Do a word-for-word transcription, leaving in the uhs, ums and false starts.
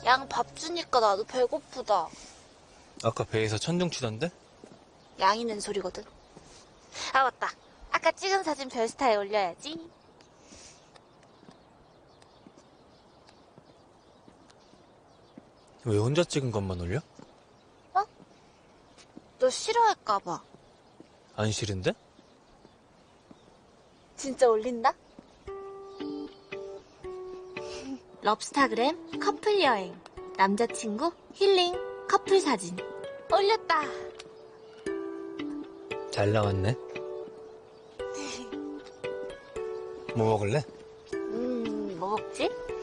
양 밥 주니까 나도 배고프다. 아까 배에서 천둥 치던데? 양이 낸 소리거든. 아, 맞다. 아까 찍은 사진 별스타에 올려야지. 왜 혼자 찍은 것만 올려? 어? 너 싫어할까봐. 안 싫은데? 진짜 올린다? 럽스타그램 커플 여행. 남자친구 힐링 커플 사진. 올렸다. 잘 나왔네. 네. 뭐 먹을래? 음, 뭐 먹지?